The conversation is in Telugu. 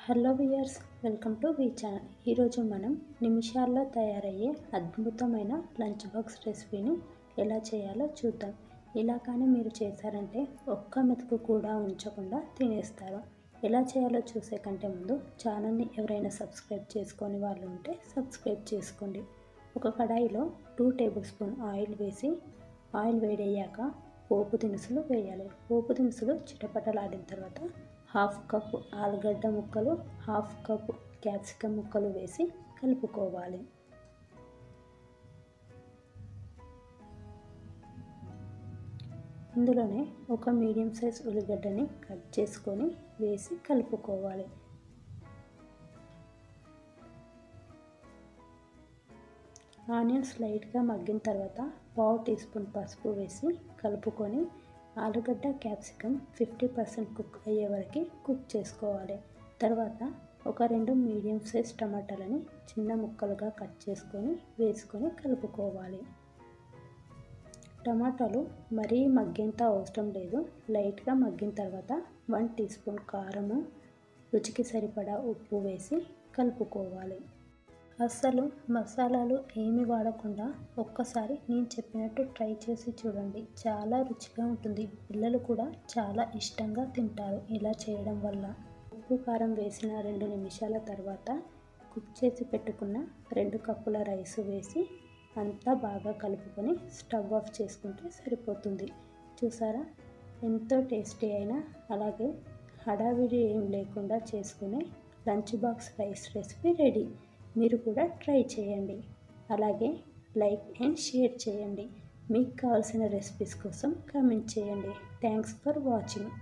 Hello viewers, welcome to V channel. ఈరోజు మనం నిమిషాల్లో తయారయ్యే అద్భుతమైన లంచ్ బాక్స్ రెసిపీని ఎలా చేయాలో చూద్దాం. ఇలా కానీ మీరు చేశారంటే ఒక్క మెతుకు కూడా ఉంచకుండా తినేస్తారు. ఎలా చేయాలో చూసే కంటే ముందు ఛానల్ని ఎవరైనా సబ్స్క్రైబ్ చేసుకొని వాళ్ళు ఉంటే సబ్స్క్రైబ్ చేసుకోండి. ఒక కడాయిలో 2 టేబుల్ స్పూన్ ఆయిల్ వేసి, ఆయిల్ వేడయ్యాక పోపు దినుసులు వేయాలి. పోపు దినుసులు చిటపటలాడిన తర్వాత 1/2 కప్పు ఆలుగడ్డ ముక్కలు, 1/2 కప్పు క్యాప్సికమ్ ముక్కలు వేసి కలుపుకోవాలి. ఇందులోనే ఒక మీడియం సైజ్ ఉల్లిగడ్డని కట్ చేసుకొని వేసి కలుపుకోవాలి. ఆనియన్స్ లైట్గా మగ్గిన తర్వాత 1/2 టీ స్పూన్ పసుపు వేసి కలుపుకొని ఆలుగడ్డ క్యాప్సికమ్ 50% కుక్ అయ్యే వరకు కుక్ చేసుకోవాలి. తర్వాత ఒక 2 మీడియం సైజ్ టమాటాలని చిన్న ముక్కలుగా కట్ చేసుకొని వేసుకొని కలుపుకోవాలి. టమాటాలు మరీ మగ్గేంత అవసరం లేదు. లైట్గా మగ్గిన తర్వాత 1 టీ స్పూన్ కారము, రుచికి సరిపడా ఉప్పు వేసి కలుపుకోవాలి. అస్సలు మసాలాలు ఏమి వాడకుండా ఒక్కసారి నేను చెప్పినట్టు ట్రై చేసి చూడండి. చాలా రుచిగా ఉంటుంది. పిల్లలు కూడా చాలా ఇష్టంగా తింటారు ఇలా చేయడం వల్ల. ఉప్పు కారం వేసిన 2 నిమిషాల తర్వాత కుక్ చేసి పెట్టుకున్న 2 కప్పుల రైస్ వేసి అంతా బాగా కలుపుకొని స్టవ్ ఆఫ్ చేసుకుంటే సరిపోతుంది. చూసారా, ఎంతో టేస్టీ అయినా అలాగే హడావిడి ఏం లేకుండా చేసుకునే lunch box rice recipe ready. మీరు కూడా ట్రై చేయండి. అలాగే లైక్ అండ్ షేర్ చేయండి. మీకు కావాల్సిన రెసిపీస్ కోసం కామెంట్ చేయండి. Thanks for watching.